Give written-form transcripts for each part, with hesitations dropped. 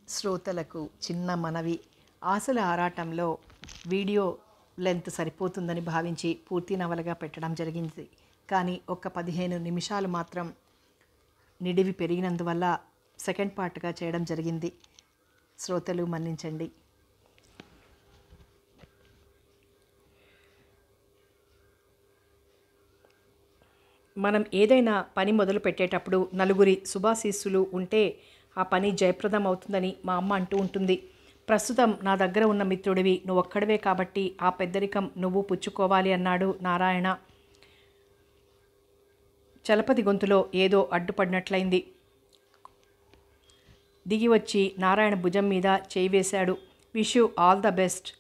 శ్రోతలకు చిన్న మనవి. ఆశల ఆరాటంలో వీడియో లెంత్ సరిపోతుందని భావించి పూర్తి నవలగా పెట్టడం జరిగింది. కానీ ఒక్క 15 నిమిషాలు మాత్రం నిడివి పెరిగినందువల్ల సెకండ్ పార్ట్గా చేయడం జరిగింది. శ్రోతలు మన్నించండి. మనం ఏదైనా పని మొదలు పెట్టేటప్పుడు నలుగురి శుభాశీస్సులు ఉంటే ఆ పని జయప్రదం అవుతుందని మా అమ్మ అంటూ ఉంటుంది. ప్రస్తుతం నా దగ్గర ఉన్న మిత్రుడివి నువ్వొక్కడివే కాబట్టి ఆ పెద్దరికం నువ్వు పుచ్చుకోవాలి అన్నాడు నారాయణ. చలపతి గొంతులో ఏదో అడ్డుపడినట్లయింది. దిగి వచ్చి నారాయణ భుజం మీద చేయి వేశాడు. Wish you all the best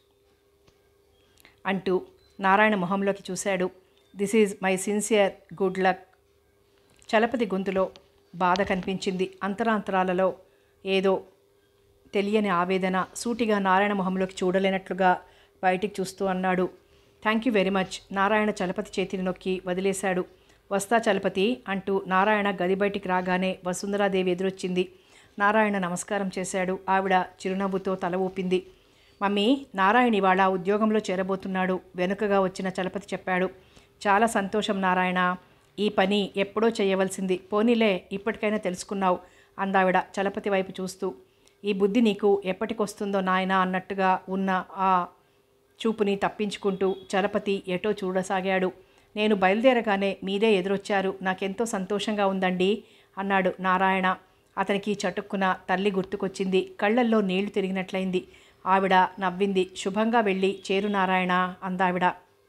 అంటూ నారాయణ మొహంలోకి చూశాడు. This is my sincere good luck. Chalapathi గొంతులో బాధ కనిపించింది. అంతరాంతరాలలో ఏదో తెలియని ఆవేదన. సూటిగా నారాయణ మొహంలోకి చూడలేనట్లుగా బయటికి చూస్తూ అన్నాడు. Thank you very much. Narayana Chalapathi చేతిని నొక్కి వదిలేశాడు. వస్తా చలపతి అంటూ నారాయణ గది బయటికి రాగానే వసుంధరాదేవి ఎదురొచ్చింది. నారాయణ నమస్కారం చేశాడు. ఆవిడ చిరునవ్వుతో తల ఊపింది. మమ్మీ, నారాయణ ఇవాళ ఉద్యోగంలో చేరబోతున్నాడు, వెనుకగా వచ్చిన చలపతి చెప్పాడు. చాలా సంతోషం నారాయణ. ఈ పని ఎప్పుడో చేయవలసింది. పోనీలే, ఇప్పటికైనా తెలుసుకున్నావు అందావిడ చలపతి వైపు చూస్తూ. ఈ బుద్ధి నీకు ఎప్పటికొస్తుందో నాయనా అన్నట్టుగా ఉన్న ఆ చూపుని తప్పించుకుంటూ చలపతి ఎటో చూడసాగాడు. నేను బయలుదేరగానే మీరే ఎదురొచ్చారు, నాకెంతో సంతోషంగా ఉందండి అన్నాడు నారాయణ. అతనికి చటుక్కున తల్లి గుర్తుకొచ్చింది. కళ్ళల్లో నీళ్లు తిరిగినట్లయింది. ఆవిడ నవ్వింది. శుభంగా వెళ్ళి చేరు నారాయణ అందావిడ.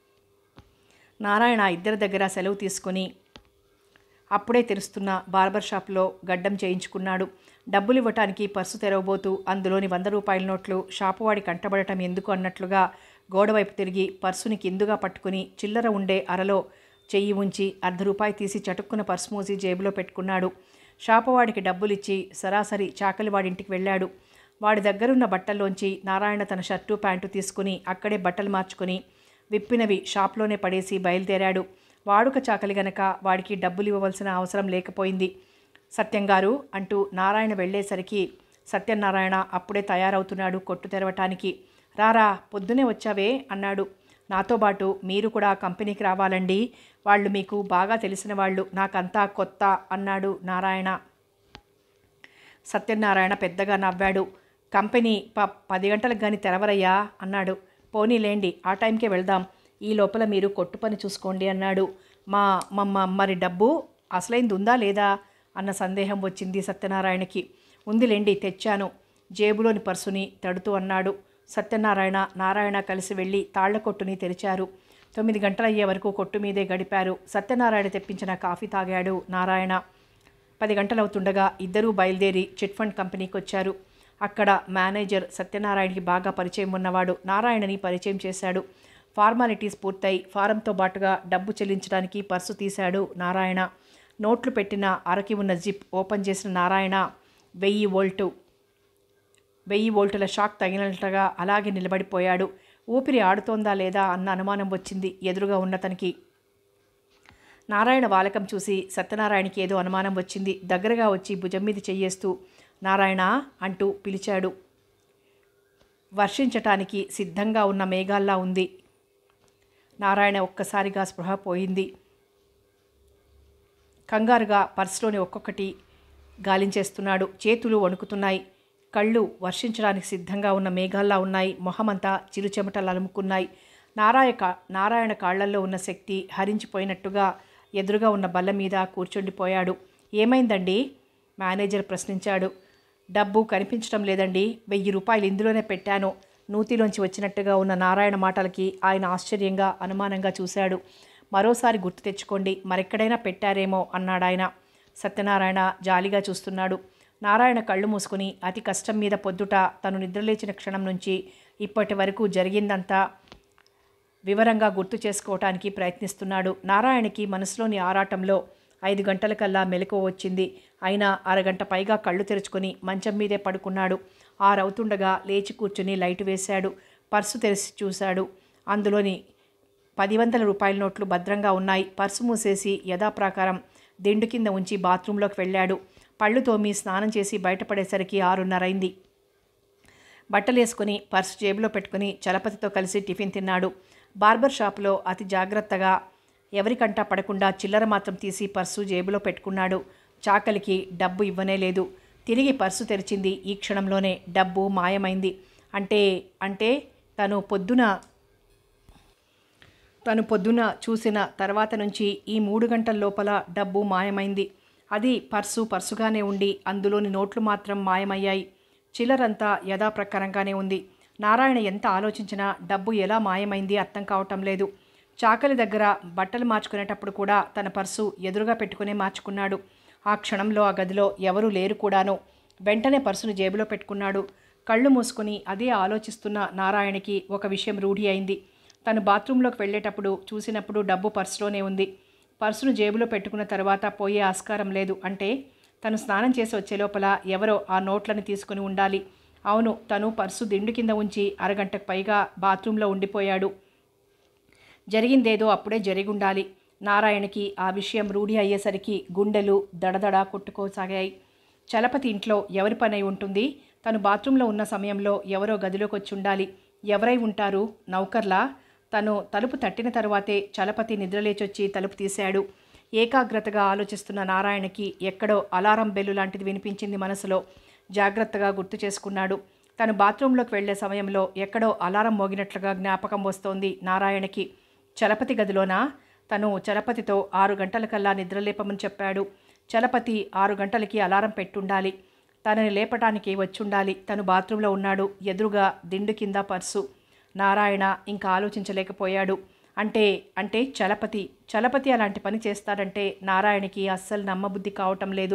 నారాయణ ఇద్దరి దగ్గర సెలవు తీసుకొని అప్పుడే తెరుస్తున్న బార్బర్ షాప్లో గడ్డం చేయించుకున్నాడు. డబ్బులు ఇవ్వటానికి పర్సు తెరవబోతూ అందులోని 100 రూపాయల నోట్లు షాపువాడి కంటబడటం ఎందుకు అన్నట్లుగా గోడవైపు తిరిగి పర్సుని కిందుగా పట్టుకుని చిల్లర ఉండే అరలో చెయ్యి ఉంచి ₹1 తీసి చటుక్కున పర్సు మూసి జేబులో పెట్టుకున్నాడు. షాపువాడికి డబ్బులిచ్చి సరాసరి చాకలివాడింటికి వెళ్ళాడు. వాడి దగ్గరున్న బట్టల్లోంచి నారాయణ తన షర్టు ప్యాంటు తీసుకుని అక్కడే బట్టలు మార్చుకుని విప్పినవి షాప్లోనే పడేసి బయలుదేరాడు. వాడుక చాకలి గనక వాడికి డబ్బులు ఇవ్వవలసిన అవసరం లేకపోయింది. సత్యంగారు అంటూ నారాయణ వెళ్ళేసరికి సత్యనారాయణ అప్పుడే తయారవుతున్నాడు కొట్టు తెరవటానికి. రారా, పొద్దునే వచ్చావే అన్నాడు. నాతో పాటు మీరు కూడా కంపెనీకి రావాలండి, వాళ్ళు మీకు బాగా తెలిసిన వాళ్ళు, నాకంతా కొత్త అన్నాడు నారాయణ. సత్యనారాయణ పెద్దగా నవ్వాడు. కంపెనీ 10 గంటలకు కానీ తెరవరయ్యా అన్నాడు. పోనీలేండి, ఆ టైంకే వెళ్దాం, ఈ లోపల మీరు కొట్టు పని చూసుకోండి అన్నాడు. మరి డబ్బు అసలైంది ఉందా లేదా అన్న సందేహం వచ్చింది సత్యనారాయణకి. ఉందిలేండి, తెచ్చాను, జేబులోని పర్సుని తడుతూ అన్నాడు. సత్యనారాయణ నారాయణ కలిసి వెళ్ళి తాళ్ల కొట్టుని తెరిచారు. 9 గంటలయ్యే వరకు కొట్టు మీదే గడిపారు. సత్యనారాయణ తెప్పించిన కాఫీ తాగాడు నారాయణ. 10 గంటలవుతుండగా ఇద్దరూ బయలుదేరి చిట్ ఫండ్ కంపెనీకి వచ్చారు. అక్కడ మేనేజర్ సత్యనారాయణకి బాగా పరిచయం ఉన్నవాడు. నారాయణని పరిచయం చేశాడు. ఫార్మాలిటీస్ పూర్తయి ఫారంతో బాటుగా డబ్బు చెల్లించడానికి పర్సు తీశాడు నారాయణ. నోట్లు పెట్టిన అరకి ఉన్న జిప్ ఓపెన్ చేసిన నారాయణ 1000 వోల్టుల షాక్ తగిలినట్లుగా అలాగే నిలబడిపోయాడు. ఊపిరి ఆడుతోందా లేదా అన్న అనుమానం వచ్చింది ఎదురుగా ఉన్నతనికి. నారాయణ వాలకం చూసి సత్యనారాయణకి ఏదో అనుమానం వచ్చింది. దగ్గరగా వచ్చి భుజం మీద చెయ్యేస్తూ నారాయణ అంటూ పిలిచాడు. వర్షించటానికి సిద్ధంగా ఉన్న మేఘాల్లా ఉంది. నారాయణ ఒక్కసారిగా స్పృహ పోయింది. కంగారుగా పర్సులోని ఒక్కొక్కటి గాలించేస్తున్నాడు. చేతులు వణుకుతున్నాయి. కళ్ళు వర్షించడానికి సిద్ధంగా ఉన్న మేఘాల్లా ఉన్నాయి. మొహమంతా చిరుచెమటలు అలుముకున్నాయి. నారాయణ కాళ్లల్లో ఉన్న శక్తి హరించిపోయినట్టుగా ఎదురుగా ఉన్న బల్ల మీద కూర్చుండిపోయాడు. ఏమైందండి మేనేజర్ ప్రశ్నించాడు. డబ్బు కనిపించడం లేదండి, ₹1000 ఇందులోనే పెట్టాను. నూతిలోంచి వచ్చినట్టుగా ఉన్న నారాయణ మాటలకి ఆయన ఆశ్చర్యంగా అనుమానంగా చూశాడు. మరోసారి గుర్తు తెచ్చుకోండి, మరెక్కడైనా పెట్టారేమో అన్నాడాయన. సత్యనారాయణ జాలిగా చూస్తున్నాడు. నారాయణ కళ్ళు మూసుకుని అతి కష్టం మీద పొద్దుట తను నిద్రలేచిన క్షణం నుంచి ఇప్పటి వరకు జరిగిందంతా వివరంగా గుర్తు చేసుకోవటానికి ప్రయత్నిస్తున్నాడు. నారాయణకి మనసులోని ఆరాటంలో 5 గంటలకల్లా మెలకువ వచ్చింది. అయినా అరగంట పైగా కళ్ళు తెరుచుకొని మంచం మీదే పడుకున్నాడు. 6 అవుతుండగా లేచి కూర్చుని లైటు వేశాడు. పర్సు తెరిచి చూశాడు. అందులోని 10 రూపాయల నోట్లు భద్రంగా ఉన్నాయి. పర్సు మూసేసి యథాప్రకారం దిండు కింద ఉంచి బాత్రూంలోకి వెళ్ళాడు. పళ్ళు తోమి స్నానం చేసి బయటపడేసరికి 6:30 అయింది. బట్టలేసుకుని పర్సు జేబులో పెట్టుకుని చలపతితో కలిసి టిఫిన్ తిన్నాడు. బార్బర్ షాపులో అతి జాగ్రత్తగా ఎవరికంటా పడకుండా చిల్లర మాత్రం తీసి పర్సు జేబులో పెట్టుకున్నాడు. చాకలికి డబ్బు ఇవ్వనే లేదు. తిరిగి పర్సు తెరిచింది. ఈ క్షణంలోనే డబ్బు మాయమైంది. అంటే అంటే తను పొద్దున చూసిన తర్వాత నుంచి ఈ 3 గంటల లోపల డబ్బు మాయమైంది. అది పర్సుగానే ఉండి అందులోని నోట్లు మాత్రం మాయమయ్యాయి. చిల్లరంతా యథాప్రకారంగానే ఉంది. నారాయణ ఎంత ఆలోచించినా డబ్బు ఎలా మాయమైంది అర్థం కావటం లేదు. చాకలి దగ్గర బట్టలు మార్చుకునేటప్పుడు కూడా తన పర్సు ఎదురుగా పెట్టుకునే మార్చుకున్నాడు. ఆ క్షణంలో ఆ గదిలో ఎవరూ లేరు కూడాను. వెంటనే పర్సును జేబులో పెట్టుకున్నాడు. కళ్ళు మూసుకుని అదే ఆలోచిస్తున్న నారాయణకి ఒక విషయం రూఢి అయింది. తను బాత్రూంలోకి వెళ్ళేటప్పుడు చూసినప్పుడు డబ్బు పర్సులోనే ఉంది. పర్సును జేబులో పెట్టుకున్న తర్వాత పోయే ఆస్కారం లేదు. అంటే తను స్నానం చేసి వచ్చే లోపల ఎవరో ఆ నోట్లను తీసుకుని ఉండాలి. అవును, తను పర్సు దిండు కింద ఉంచి అరగంటకు పైగా బాత్రూంలో ఉండిపోయాడు. జరిగిందేదో అప్పుడే జరిగుండాలి. నారాయణకి ఆ విషయం రూఢి అయ్యేసరికి గుండెలు దడదడ కొట్టుకోసాగాయి. చలపతి ఇంట్లో ఎవరి పనై ఉంటుంది? తను బాత్రూంలో ఉన్న సమయంలో ఎవరో గదిలోకి వచ్చి ఉండాలి. ఎవరై ఉంటారు? నౌకర్లా? తను తలుపు తట్టిన తరువాతే చలపతి నిద్రలేచొచ్చి తలుపు తీశాడు. ఏకాగ్రతగా ఆలోచిస్తున్న నారాయణకి ఎక్కడో అలారం బెల్లు లాంటిది వినిపించింది. మనసులో జాగ్రత్తగా గుర్తు చేసుకున్నాడు. తను బాత్రూంలోకి వెళ్లే సమయంలో ఎక్కడో అలారం మోగినట్లుగా జ్ఞాపకం వస్తోంది నారాయణకి. చలపతి గదిలోనా? తను చలపతితో 6 గంటలకల్లా నిద్రలేపమని చెప్పాడు. చలపతి 6 గంటలకి అలారం పెట్టుండాలి. తనని లేపటానికి వచ్చుండాలి. తను బాత్రూంలో ఉన్నాడు. ఎదురుగా దిండు కింద పర్సు. నారాయణ ఇంకా ఆలోచించలేకపోయాడు. అంటే చలపతి అలాంటి పని చేస్తాడంటే నారాయణకి అస్సలు నమ్మబుద్ధి కావటం లేదు.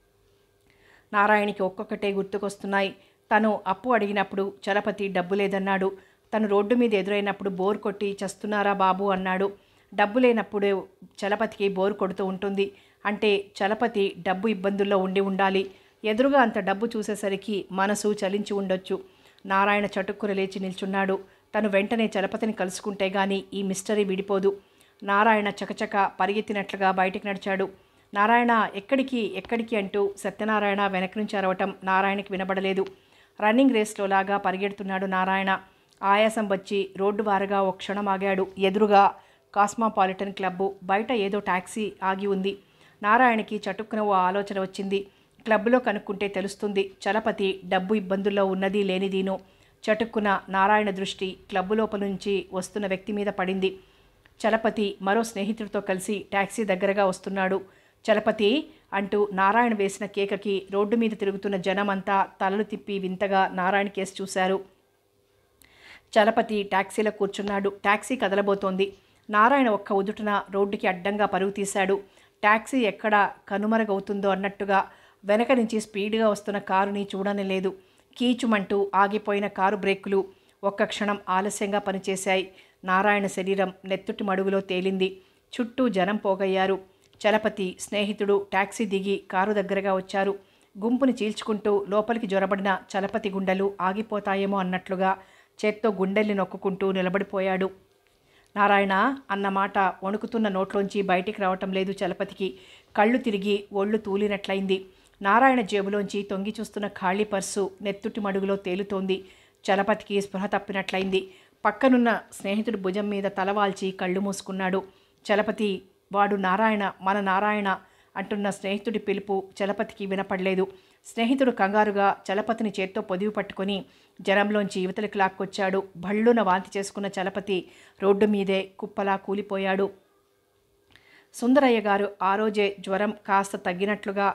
నారాయణకి ఒక్కొక్కటే గుర్తుకొస్తున్నాయి. తను అప్పు అడిగినప్పుడు చలపతి డబ్బు లేదన్నాడు. తను రోడ్డు మీద ఎదురైనప్పుడు బోర్ కొట్టి చస్తున్నారా బాబు అన్నాడు. డబ్బు లేనప్పుడు చలపతికి బోరు కొడుతూ ఉంటుంది. అంటే చలపతి డబ్బు ఇబ్బందుల్లో ఉండాలి. ఎదురుగా అంత డబ్బు చూసేసరికి మనసు చలించి ఉండొచ్చు. నారాయణ చటుక్కున లేచి నిల్చున్నాడు. తను వెంటనే చలపతిని కలుసుకుంటే గాని ఈ మిస్టరీ విడిపోదు. నారాయణ చకచక పరిగెత్తినట్లుగా బయటికి నడిచాడు. నారాయణ ఎక్కడికి అంటూ సత్యనారాయణ వెనక నుంచి అరవటం నారాయణకి వినబడలేదు. రన్నింగ్ రేస్లో లాగా పరిగెడుతున్నాడు నారాయణ. ఆయాసం వచ్చి రోడ్డు వారగా ఒక క్షణం ఆగాడు. ఎదురుగా కాస్మోపాలిటన్ క్లబ్బు. బయట ఏదో టాక్సీ ఆగి ఉంది. నారాయణకి చటుక్కున ఓ ఆలోచన వచ్చింది. క్లబ్లో కనుక్కుంటే తెలుస్తుంది చలపతి డబ్బు ఇబ్బందుల్లో ఉన్నది లేనిదీను. చటుక్కున నారాయణ దృష్టి క్లబ్బు లోపల నుంచి వస్తున్న వ్యక్తి మీద పడింది. చలపతి మరో స్నేహితుడితో కలిసి టాక్సీ దగ్గరగా వస్తున్నాడు. చలపతి అంటూ నారాయణ వేసిన కేకకి రోడ్డు మీద తిరుగుతున్న జనమంతా తలలు తిప్పి వింతగా నారాయణ కేసు చూశారు. చలపతి టాక్సీలో కూర్చున్నాడు. టాక్సీ కదలబోతోంది. నారాయణ ఒక్క ఉదుటున రోడ్డుకి అడ్డంగా పరుగు తీశాడు. టాక్సీ ఎక్కడ కనుమరుగవుతుందో అన్నట్టుగా వెనక నుంచి స్పీడ్గా వస్తున్న కారుని చూడనిలేదు. కీచుమంటూ ఆగిపోయిన కారు బ్రేకులు ఒక్క క్షణం ఆలస్యంగా పనిచేశాయి. నారాయణ శరీరం నెత్తుటి మడుగులో తేలింది. చుట్టూ జనం పోగయ్యారు. చలపతి స్నేహితుడు టాక్సీ దిగి కారు దగ్గరగా వచ్చారు. గుంపుని చీల్చుకుంటూ లోపలికి జొరబడిన చలపతి గుండెలు ఆగిపోతాయేమో అన్నట్లుగా చేత్తో గుండెల్ని నొక్కుంటూ నిలబడిపోయాడు. నారాయణ అన్నమాట వణుకుతున్న నోట్లోంచి బయటికి రావటం లేదు చలపతికి. కళ్ళు తిరిగి ఒళ్ళు తూలినట్లయింది. నారాయణ జేబులోంచి తొంగి చూస్తున్న ఖాళీ పర్సు నెత్తుటి మడుగులో తేలుతోంది. చలపతికి స్పృహ తప్పినట్లయింది. పక్కనున్న స్నేహితుడు భుజం మీద తలవాల్చి కళ్ళు మూసుకున్నాడు. చలపతి, వాడు నారాయణ, మన నారాయణ అంటున్న స్నేహితుడి పిలుపు చలపతికి వినపడలేదు. స్నేహితుడు కంగారుగా చలపతిని చేత్తో పొదివి పట్టుకొని జనంలోంచి యువతలకు లాక్కొచ్చాడు. భళ్ళున వాంతి చేసుకున్న చలపతి రోడ్డు మీదే కుప్పలా కూలిపోయాడు. సుందరయ్య గారు ఆ రోజే జ్వరం కాస్త తగ్గినట్లుగా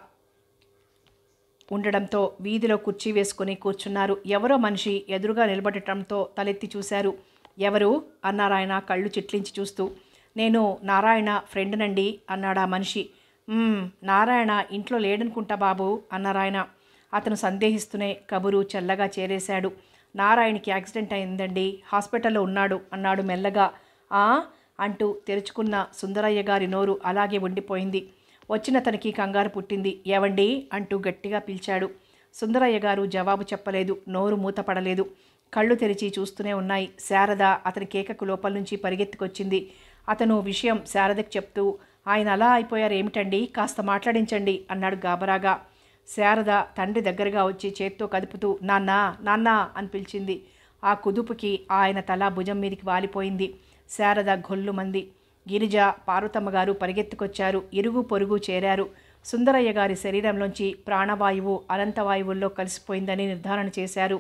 ఉండడంతో వీధిలో కుర్చీ వేసుకుని కూర్చున్నారు. ఎవరో మనిషి ఎదురుగా నిలబడటంతో తలెత్తి చూశారు. ఎవరు అన్నారాయన కళ్ళు చిట్లించి చూస్తూ. నేను నారాయణ ఫ్రెండ్నండి అన్నాడా మనిషి. నారాయణ ఇంట్లో లేడనుకుంటా బాబు అన్నారాయన. అతను సందేహిస్తూనే కబురు చల్లగా చేరేశాడు. నారాయణకి యాక్సిడెంట్ అయిందండి, హాస్పిటల్లో ఉన్నాడు అన్నాడు మెల్లగా. అంటూ తెరుచుకున్న సుందరయ్య గారి నోరు అలాగే ఉండిపోయింది. వచ్చిన తనకి కంగారు పుట్టింది. ఏవండి అంటూ గట్టిగా పిలిచాడు. సుందరయ్య గారు జవాబు చెప్పలేదు. నోరు మూతపడలేదు. కళ్ళు తెరిచి చూస్తూనే ఉన్నాయి. శారద అతని కేకకు లోపల నుంచి పరిగెత్తుకొచ్చింది. అతను విషయం శారదకి చెప్తూ, ఆయన అలా అయిపోయారు ఏమిటండి, కాస్త మాట్లాడించండి అన్నాడు గాబరాగా. శారద తండ్రి దగ్గరగా వచ్చి చేత్తో కదుపుతూ నాన్నా నాన్నా అని పిలిచింది. ఆ కుదుపుకి ఆయన తల భుజం మీదికి వాలిపోయింది. శారద గొల్లుమంది. గిరిజ, పార్వతమ్మ గారు పరిగెత్తుకొచ్చారు. ఇరుగు పొరుగు చేరారు. సుందరయ్య గారి శరీరంలోంచి ప్రాణవాయువు అనంతవాయువుల్లో కలిసిపోయిందని నిర్ధారణ చేశారు.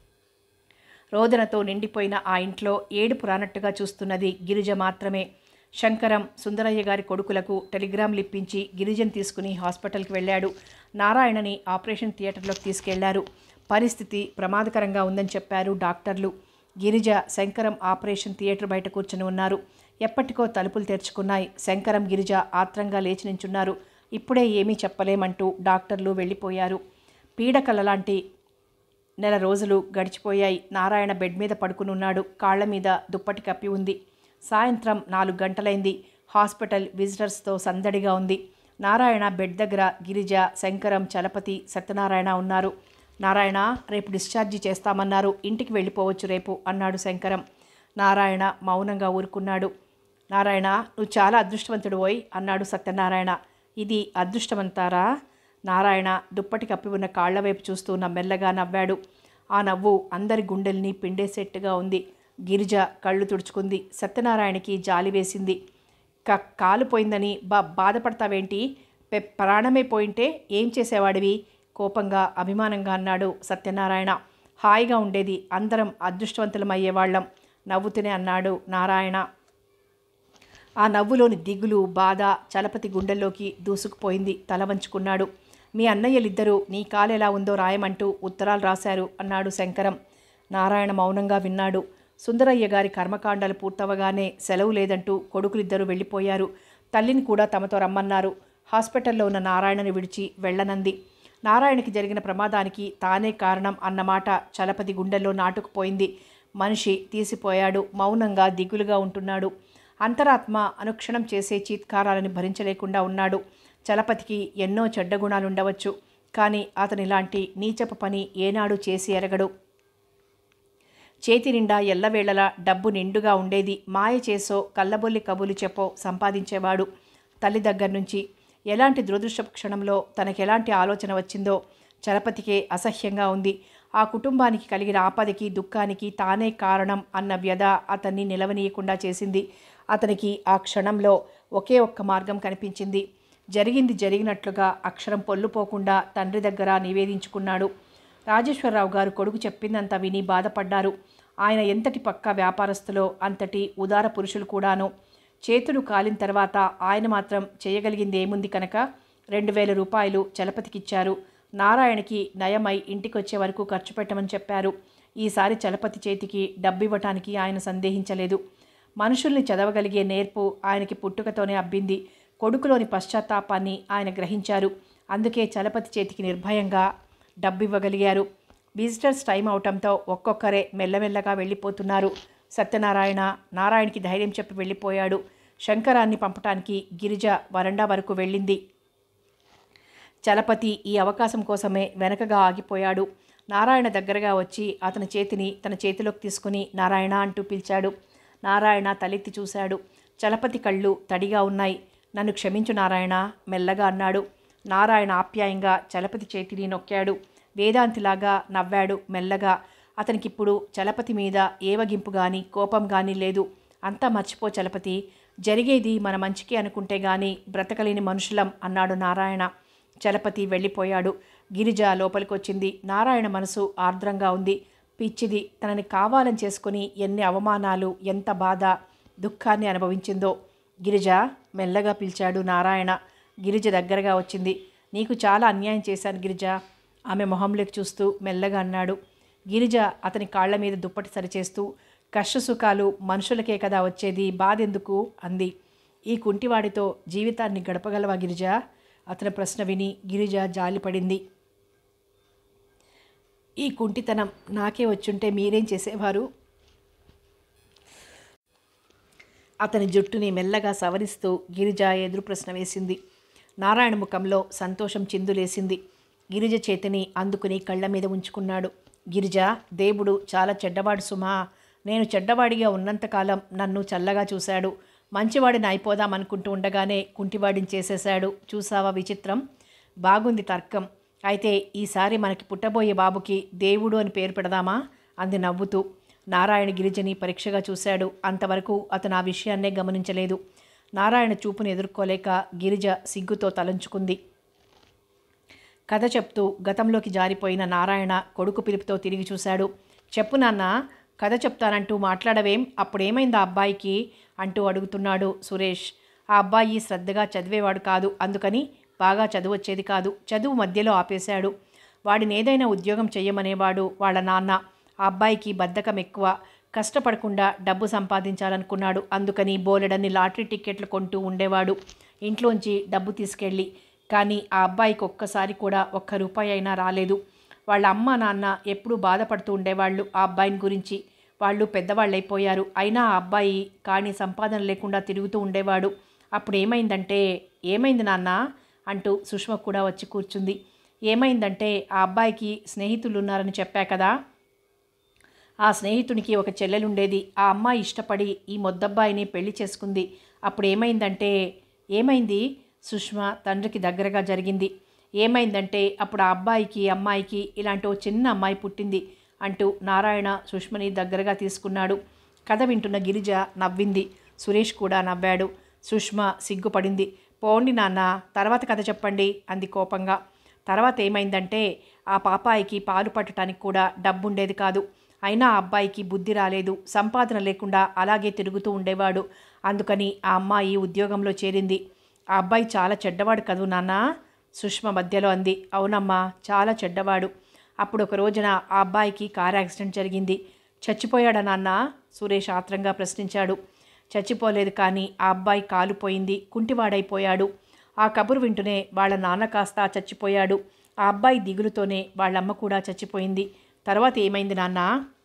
రోదనతో నిండిపోయిన ఆ ఇంట్లో ఏడుపు రానట్టుగా చూస్తున్నది గిరిజ మాత్రమే. శంకరం సుందరయ్య గారి కొడుకులకు టెలిగ్రామ్లు ఇప్పించి గిరిజను తీసుకుని హాస్పిటల్కి వెళ్ళాడు. నారాయణని ఆపరేషన్ థియేటర్లోకి తీసుకెళ్లారు. పరిస్థితి ప్రమాదకరంగా ఉందని చెప్పారు డాక్టర్లు. గిరిజ, శంకరం ఆపరేషన్ థియేటర్ బయట కూర్చుని ఉన్నారు. ఎప్పటికో తలుపులు తెరుచుకున్నాయి. శంకరం, గిరిజ ఆత్రంగా లేచి నించున్నారు. ఇప్పుడే ఏమీ చెప్పలేమంటూ డాక్టర్లు వెళ్ళిపోయారు. పీడకలలాంటి నెల రోజులు గడిచిపోయాయి. నారాయణ బెడ్ మీద పడుకునున్నాడు. కాళ్ల మీద దుప్పటి కప్పి ఉంది. సాయంత్రం 4 గంటలైంది. హాస్పిటల్ విజిటర్స్తో సందడిగా ఉంది. నారాయణ బెడ్ దగ్గర గిరిజ, శంకరం, చలపతి, సత్యనారాయణ ఉన్నారు. నారాయణ, రేపు డిశ్చార్జి చేస్తామన్నారు, ఇంటికి వెళ్ళిపోవచ్చు రేపు అన్నాడు శంకరం. నారాయణ మౌనంగా ఊరుకున్నాడు. నారాయణ, నువ్వు చాలా అదృష్టవంతుడు ఓయ్ అన్నాడు సత్యనారాయణ. ఇది అదృష్టమంటారా? నారాయణ దుప్పటి కప్పి ఉన్న కాళ్ల వైపు చూస్తూ మెల్లగా నవ్వాడు. ఆ నవ్వు అందరి గుండెల్ని పిండేసేట్టుగా ఉంది. గిరిజ కళ్ళు తుడుచుకుంది. సత్యనారాయణకి జాలి వేసింది. కాలు పోయిందని బాధపడతావేంటి? ప్రాణమే పోయింటే ఏం చేసేవాడివి? కోపంగా, అభిమానంగా అన్నాడు సత్యనారాయణ. హాయిగా ఉండేది, అందరం అదృష్టవంతులమయ్యేవాళ్ళం నవ్వుతూనే అన్నాడు నారాయణ. ఆ నవ్వులోని దిగులు, బాధ చలపతి గుండెల్లోకి దూసుకుపోయింది. తల వంచుకున్నాడు. మీ అన్నయ్యలిద్దరూ నీ కాలు ఎలా ఉందో రాయమంటూ ఉత్తరాలు రాశారు అన్నాడు శంకరం. నారాయణ మౌనంగా విన్నాడు. సుందరయ్య గారి కర్మకాండాలు పూర్తవగానే సెలవు లేదంటూ కొడుకులిద్దరూ వెళ్ళిపోయారు. తల్లిని కూడా తమతో రమ్మన్నారు. హాస్పిటల్లో ఉన్న నారాయణని విడిచి వెళ్ళనంది. నారాయణకి జరిగిన ప్రమాదానికి తానే కారణం అన్నమాట చలపతి గుండెల్లో నాటుకుపోయింది. మనిషి తీసిపోయాడు. మౌనంగా, దిగులుగా ఉంటున్నాడు. అంతరాత్మ అనుక్షణం చేసే చీత్కారాలను భరించలేకుండా ఉన్నాడు. చలపతికి ఎన్నో చెడ్డ గుణాలుండవచ్చు, కానీ అతనిలాంటి నీచపు పని ఏనాడు చేసి ఎరగడు. చేతి నిండా ఎల్లవేళలా డబ్బు నిండుగా ఉండేది. మాయ చేసో, కళ్ళబొల్లి కబులు చెప్పో సంపాదించేవాడు. తల్లి దగ్గర నుంచి ఎలాంటి దురదృష్టపు క్షణంలో తనకెలాంటి ఆలోచన వచ్చిందో చలపతికే అసహ్యంగా ఉంది. ఆ కుటుంబానికి కలిగిన ఆపదకి, దుఃఖానికి తానే కారణం అన్న వ్యధ అతన్ని నిలవనీయకుండా చేసింది. అతనికి ఆ క్షణంలో ఒకే ఒక్క మార్గం కనిపించింది. జరిగింది జరిగినట్లుగా అక్షరం పొల్లుపోకుండా తండ్రి దగ్గర నివేదించుకున్నాడు. రాజేశ్వరరావు గారు కొడుకు చెప్పిందంతా విని బాధపడ్డారు. ఆయన ఎంతటి పక్కా వ్యాపారస్తులో అంతటి ఉదార పురుషులు కూడాను. చేతులు కాలిన తర్వాత ఆయన మాత్రం చేయగలిగింది ఏముంది కనుక 2000 రూపాయలు చలపతికిచ్చారు. నారాయణకి నయమై ఇంటికొచ్చే వరకు ఖర్చు పెట్టమని చెప్పారు. ఈసారి చలపతి చేతికి డబ్బివ్వటానికి ఆయన సందేహించలేదు. మనుషుల్ని చదవగలిగే నేర్పు ఆయనకి పుట్టుకతోనే అబ్బింది. కొడుకులోని పశ్చాత్తాపాన్ని ఆయన గ్రహించారు. అందుకే చలపతి చేతికి నిర్భయంగా డబ్బివ్వగలిగారు. విజిటర్స్ టైం అవటంతో ఒక్కొక్కరే మెల్లమెల్లగా వెళ్ళిపోతున్నారు. సత్యనారాయణ నారాయణకి ధైర్యం చెప్పి వెళ్ళిపోయాడు. శంకరాన్ని పంపటానికి గిరిజ వరండా వరకు వెళ్ళింది. చలపతి ఈ అవకాశం కోసమే వెనకగా ఆగిపోయాడు. నారాయణ దగ్గరగా వచ్చి అతని చేతిని తన చేతిలోకి తీసుకుని నారాయణ అంటూ పిలిచాడు. నారాయణ తలెత్తి చూశాడు. చలపతి కళ్ళు తడిగా ఉన్నాయి. నన్ను క్షమించు నారాయణ మెల్లగా అన్నాడు. నారాయణ ఆప్యాయంగా చలపతి చేతిని నొక్కాడు. వేదాంతిలాగా నవ్వాడు మెల్లగా. అతనికిప్పుడు చలపతి మీద ఏవగింపు కానీ కోపం కానీ లేదు. అంతా మర్చిపో చలపతి, జరిగేది మన మంచికి అనుకుంటే గాని బ్రతకలేని మనుషులం అన్నాడు నారాయణ. చలపతి వెళ్ళిపోయాడు. గిరిజ లోపలికొచ్చింది. నారాయణ మనసు ఆర్ద్రంగా ఉంది. పిచ్చిది, తనని కావాలని చేసుకుని ఎన్ని అవమానాలు, ఎంత బాధ, దుఃఖాన్ని అనుభవించిందో. గిరిజ మెల్లగా పిలిచాడు నారాయణ. గిరిజ దగ్గరగా వచ్చింది. నీకు చాలా అన్యాయం చేశాను గిరిజ. ఆమె మొహంలోకి చూస్తూ మెల్లగా అన్నాడు. గిరిజ అతని కాళ్ల మీద దుప్పటి సరిచేస్తూ, కష్టసుఖాలు మనుషులకే కదా వచ్చేది, బాధెందుకు అంది. ఈ కుంటివాడితో జీవితాన్ని గడపగలవా గిరిజ? అతని ప్రశ్న విని గిరిజ జాలిపడింది. ఈ కుంటితనం నాకే వచ్చుంటే మీరేం చేసేవారు? అతని జుట్టుని మెల్లగా సవరిస్తూ గిరిజ ఎదురు ప్రశ్న వేసింది. నారాయణ ముఖంలో సంతోషం చిందులేసింది. గిరిజ చేతిని అందుకుని కళ్ళ మీద ఉంచుకున్నాడు. గిరిజ, దేవుడు చాలా చెడ్డవాడు సుమా. నేను చెడ్డవాడిగా ఉన్నంతకాలం నన్ను చల్లగా చూశాడు. మంచివాడిని అయిపోదామనుకుంటూ ఉండగానే కుంటివాడిని చేసేశాడు. చూసావా విచిత్రం? బాగుంది తర్కం. అయితే ఈసారి మనకి పుట్టబోయే బాబుకి దేవుడు అని పేరు పెడదామా అంది నవ్వుతూ. నారాయణ గిరిజని పరీక్షగా చూశాడు. అంతవరకు అతను ఆ విషయాన్నే గమనించలేదు. నారాయణ చూపును ఎదుర్కోలేక గిరిజ సిగ్గుతో తలంచుకుంది. కథ చెప్తూ గతంలోకి జారిపోయిన నారాయణ కొడుకు పిలుపుతో తిరిగి చూశాడు. చెప్పు నాన్న, కథ చెప్తానంటూ మాట్లాడవేం, అప్పుడేమైంది ఆ అబ్బాయికి అంటూ అడుగుతున్నాడు సురేష్. ఆ అబ్బాయి శ్రద్ధగా చదివేవాడు కాదు, అందుకని బాగా చదువొచ్చేది కాదు. చదువు మధ్యలో ఆపేశాడు. వాడిని ఏదైనా ఉద్యోగం చెయ్యమనేవాడు వాళ్ళ నాన్న. ఆ అబ్బాయికి బద్ధకం ఎక్కువ. కష్టపడకుండా డబ్బు సంపాదించాలనుకున్నాడు. అందుకని బోలెడన్ని లాటరీ టిక్కెట్లు కొంటూ ఉండేవాడు ఇంట్లోంచి డబ్బు తీసుకెళ్ళి. కానీ ఆ అబ్బాయికి ఒక్కసారి కూడా ₹1 అయినా రాలేదు. వాళ్ళ అమ్మ నాన్న ఎప్పుడూ బాధపడుతూ ఉండేవాళ్ళు ఆ అబ్బాయిని గురించి. వాళ్ళు పెద్దవాళ్ళైపోయారు. అయినా ఆ అబ్బాయి కానీ సంపాదన లేకుండా తిరుగుతూ ఉండేవాడు. అప్పుడు ఏమైందంటే, ఏమైంది నాన్న అంటూ సుష్మ కూడా వచ్చి కూర్చుంది. ఏమైందంటే, ఆ అబ్బాయికి స్నేహితులు ఉన్నారని చెప్పా కదా. ఆ స్నేహితునికి ఒక చెల్లెలుండేది. ఆ అమ్మాయి ఇష్టపడి ఈ మొద్దబ్బాయిని పెళ్లి చేసుకుంది. అప్పుడు ఏమైందంటే, ఏమైంది సుష్మ తండ్రికి దగ్గరగా జరిగింది. ఏమైందంటే అప్పుడు ఆ అబ్బాయికి అమ్మాయికి ఇలాంటి ఓ చిన్న అమ్మాయి పుట్టింది అంటూ నారాయణ సుష్మని దగ్గరగా తీసుకున్నాడు. కథ వింటున్న గిరిజ నవ్వింది. సురేష్ కూడా నవ్వాడు. సుష్మ సిగ్గుపడింది. పోండి నాన్న, తర్వాత కథ చెప్పండి అంది కోపంగా. తర్వాత ఏమైందంటే, ఆ పాపాయికి పాలు పట్టడానికి కూడా డబ్బుండేది కాదు. అయినా ఆ అబ్బాయికి బుద్ధి రాలేదు. సంపాదన లేకుండా అలాగే తిరుగుతూ ఉండేవాడు. అందుకని ఆ అమ్మాయి ఉద్యోగంలో చేరింది. ఆ అబ్బాయి చాలా చెడ్డవాడు కదూ నాన్న, సుష్మ మధ్యలో అంది. అవునమ్మా, చాలా చెడ్డవాడు. అప్పుడు ఒక రోజున ఆ అబ్బాయికి కారు యాక్సిడెంట్ జరిగింది. చచ్చిపోయాడా నాన్న, సురేష్ ఆత్రంగా ప్రశ్నించాడు. చచ్చిపోలేదు, కానీ ఆ అబ్బాయి కాలు పోయింది, కుంటివాడైపోయాడు. ఆ కబురు వింటూనే వాళ్ళ నాన్న కాస్త చచ్చిపోయాడు. ఆ అబ్బాయి దిగులుతోనే వాళ్ళమ్మ కూడా చచ్చిపోయింది. తర్వాత ఏమైంది నాన్న?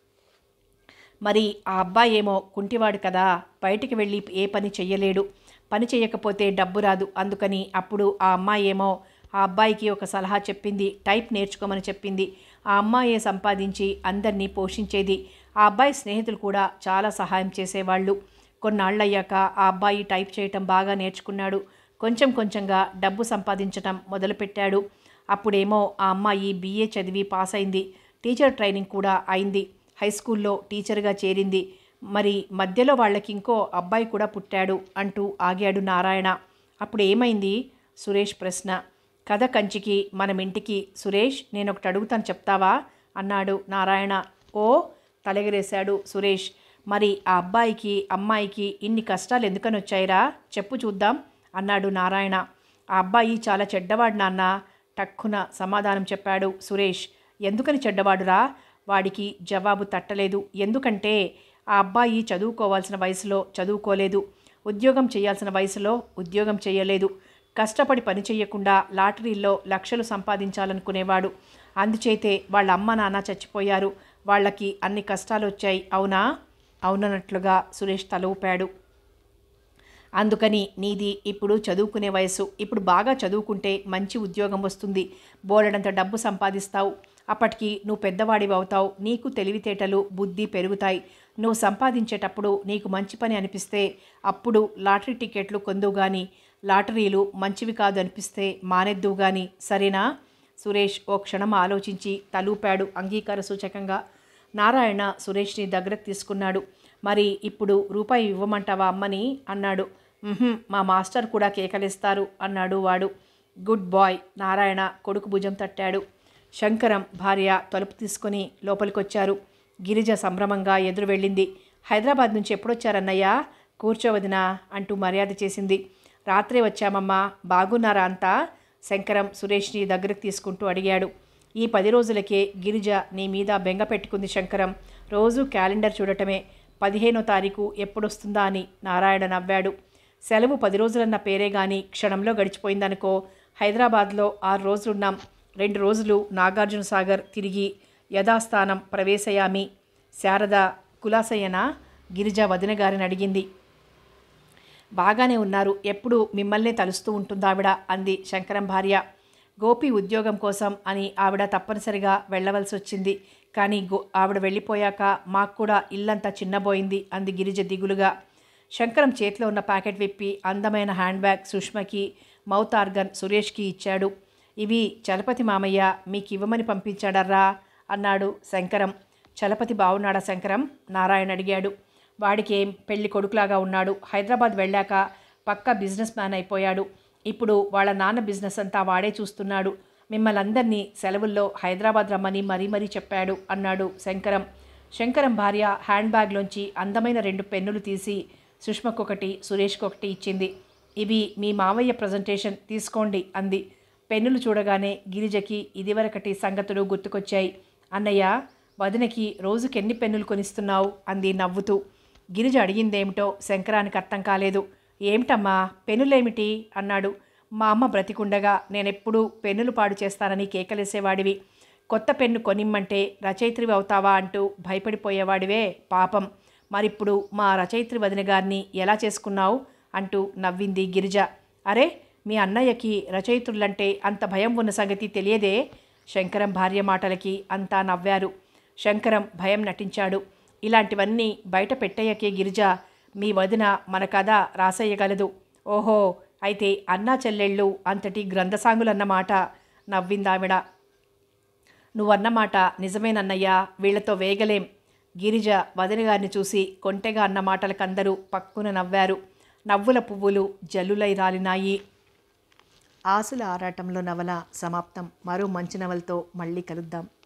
మరి ఆ అబ్బాయి ఏమో కుంటివాడు కదా, బయటికి వెళ్ళి ఏ పని చెయ్యలేడు. పని చేయకపోతే డబ్బు రాదు. అందుకని అప్పుడు ఆ అమ్మాయి ఏమో ఆ అబ్బాయికి ఒక సలహా చెప్పింది. టైప్ నేర్చుకోమని చెప్పింది. ఆ అమ్మాయే సంపాదించి అందరినీ పోషించేది. ఆ అబ్బాయి స్నేహితులు కూడా చాలా సహాయం చేసేవాళ్ళు. కొన్నాళ్ళయ్యాక ఆ అబ్బాయి టైప్ చేయటం బాగా నేర్చుకున్నాడు. కొంచెం కొంచెంగా డబ్బు సంపాదించటం మొదలుపెట్టాడు. అప్పుడేమో ఆ అమ్మాయి BA చదివి పాస్ అయింది. టీచర్ ట్రైనింగ్ కూడా అయింది. హై స్కూల్లో టీచర్గా చేరింది. మరి మధ్యలో వాళ్ళకి ఇంకో అబ్బాయి కూడా పుట్టాడు అంటూ ఆగాడు నారాయణ. అప్పుడు ఏమైంది? సురేష్ ప్రశ్న. కథ కంచికి మనం ఇంటికి. సురేష్, నేను ఒకటి అడుగుతాను, చెప్తావా అన్నాడు నారాయణ. ఓ, తలెగరేశాడు సురేష్. మరి ఆ అబ్బాయికి అమ్మాయికి ఇన్ని కష్టాలు ఎందుకని వచ్చాయిరా, చెప్పు చూద్దాం అన్నాడు నారాయణ. ఆ అబ్బాయి చాలా చెడ్డవాడు నాన్న, టక్కున సమాధానం చెప్పాడు సురేష్. ఎందుకని చెడ్డవాడురా? వాడికి జవాబు తట్టలేదు. ఎందుకంటే ఆ అబ్బాయి చదువుకోవాల్సిన వయసులో చదువుకోలేదు, ఉద్యోగం చేయాల్సిన వయసులో ఉద్యోగం చేయలేదు. కష్టపడి పని చేయకుండా లాటరీల్లో లక్షలు సంపాదించాలనుకునేవాడు. అందుచేతే వాళ్ళ అమ్మ నాన్న చచ్చిపోయారు. వాళ్ళకి అన్ని కష్టాలు వచ్చాయి. అవునా? అవునన్నట్లుగా సురేష్ తల ఊపాడు. అందుకని నీది ఇప్పుడు చదువుకునే వయసు. ఇప్పుడు బాగా చదువుకుంటే మంచి ఉద్యోగం వస్తుంది, బోలెడంత డబ్బు సంపాదిస్తావు. అప్పటికి నువ్వు పెద్దవాడివి అవుతావు. నీకు తెలివితేటలు బుద్ధి పెరుగుతాయి. నువ్వు సంపాదించేటప్పుడు నీకు మంచి పని అనిపిస్తే అప్పుడు లాటరీ టికెట్లు కొందువు గాని, లాటరీలు మంచివి కాదు అనిపిస్తే మానేద్దువు గాని, సరేనా? సురేష్ ఓ క్షణం ఆలోచించి తలూపాడు అంగీకార సూచకంగా. నారాయణ సురేష్ని దగ్గరకు తీసుకున్నాడు. మరి ఇప్పుడు రూపాయి ఇవ్వమంటావా అమ్మని అన్నాడు. మా మాస్టర్ కూడా కేకలేస్తారు అన్నాడు వాడు. Good bye. నారాయణ కొడుకు భుజం తట్టాడు. శంకరం భార్య తలుపు తీసుకొని లోపలికొచ్చారు. గిరిజ సంభ్రమంగా ఎదురు వెళ్ళింది. హైదరాబాద్ నుంచి ఎప్పుడొచ్చారన్నయ్యా? కూర్చోవదినా అంటూ మర్యాద చేసింది. రాత్రే వచ్చామమ్మా. బాగున్నారా అంతా? శంకరం సురేష్ని దగ్గరకు తీసుకుంటూ అడిగాడు. ఈ 10 రోజులకే గిరిజ నీ మీద బెంగ పెట్టుకుంది శంకరం. రోజు క్యాలెండర్ చూడటమే. 15వ తారీఖు ఎప్పుడొస్తుందా అని. నారాయణ నవ్వాడు. సెలవు 10 రోజులన్న పేరే గాని క్షణంలో గడిచిపోయిందనుకో. హైదరాబాద్లో 6 రోజులున్నాం. 2 రోజులు నాగార్జున సాగర్ తిరిగి యథాస్థానం ప్రవేశయామి. శారద కులాసయ్యనా? గిరిజ వదిన గారిని అడిగింది. బాగానే ఉన్నారు, ఎప్పుడు మిమ్మల్నే తలుస్తూ ఉంటుందావిడ అంది శంకరం భార్య. గోపి ఉద్యోగం కోసం అని ఆవిడ తప్పనిసరిగా వెళ్ళవలసి వచ్చింది. కానీ ఆవిడ వెళ్ళిపోయాక మాకు కూడా ఇల్లంతా చిన్నబోయింది అంది గిరిజ దిగులుగా. శంకరం చేతిలో ఉన్న ప్యాకెట్ విప్పి అందమైన హ్యాండ్ బ్యాగ్ సుష్మకి, మౌత్ ఆర్గన్ సురేష్కి ఇచ్చాడు. ఇవి చలపతి మామయ్య మీకు ఇవ్వమని పంపించాడర్రా అన్నాడు శంకరం. చలపతి బాగున్నాడా శంకరం? నారాయణ అడిగాడు. వాడికేం పెళ్లి కొడుకులాగా ఉన్నాడు. హైదరాబాద్ వెళ్ళాక పక్కా బిజినెస్ మ్యాన్ అయిపోయాడు. ఇప్పుడు వాళ్ళ నాన్న బిజినెస్ అంతా వాడే చూస్తున్నాడు. మిమ్మల్ని అందరినీ సెలవుల్లో హైదరాబాద్ రమ్మని మరీ మరీ చెప్పాడు అన్నాడు శంకరం. శంకరం భార్య హ్యాండ్ బ్యాగ్లోంచి అందమైన 2 పెన్నులు తీసి సుష్మకొకటి సురేష్కొకటి ఇచ్చింది. ఇవి మీ మావయ్య ప్రజెంటేషన్ తీసుకోండి అంది. పెన్నులు చూడగానే గిరిజకి ఇదివరకటి సంగతులు గుర్తుకొచ్చాయి. అన్నయ్య, వదినకి రోజుకెన్ని పెన్నులు కొనిస్తున్నావు అంది నవ్వుతూ. గిరిజ అడిగిందేమిటో శంకరానికి అర్థం కాలేదు. ఏమిటమ్మా పెన్నులేమిటి అన్నాడు. మా అమ్మ బ్రతికుండగా నేనెప్పుడూ పెన్నులు పాడు చేస్తానని కేకలేసేవాడివి. కొత్త పెన్ను కొనిమ్మంటే రచయిత్రివి అవుతావా అంటూ భయపడిపోయేవాడివే పాపం. మరిప్పుడు మా రచయిత్రి వదిన గారిని ఎలా చేసుకున్నావు అంటూ నవ్వింది గిరిజ. అరే, మీ అన్నయ్యకి రచయిత్రులంటే అంత భయం ఉన్న సంగతి తెలియదే. శంకరం భార్య మాటలకి అంతా నవ్వారు. శంకరం భయం నటించాడు. ఇలాంటివన్నీ బయట పెట్టయ్యకే గిరిజ, మీ వదిన మన కథ రాసేయగలదు. ఓహో, అయితే అన్నా చెల్లెళ్ళు అంతటి గ్రంథసాంగులన్నమాట నవ్విందావిడ. నువ్వన్నమాట నిజమేనన్నయ్యా, వీళ్లతో వేగలేం. గిరిజ వదిన గారిని చూసి కొంటెగా అన్న మాటలకందరూ పక్కున నవ్వారు. నవ్వుల పువ్వులు జల్లులై రాలినాయి. ఆశల ఆరాటంలో నవల సమాప్తం. మరో మంచి నవలతో మళ్ళీ కలుద్దాం.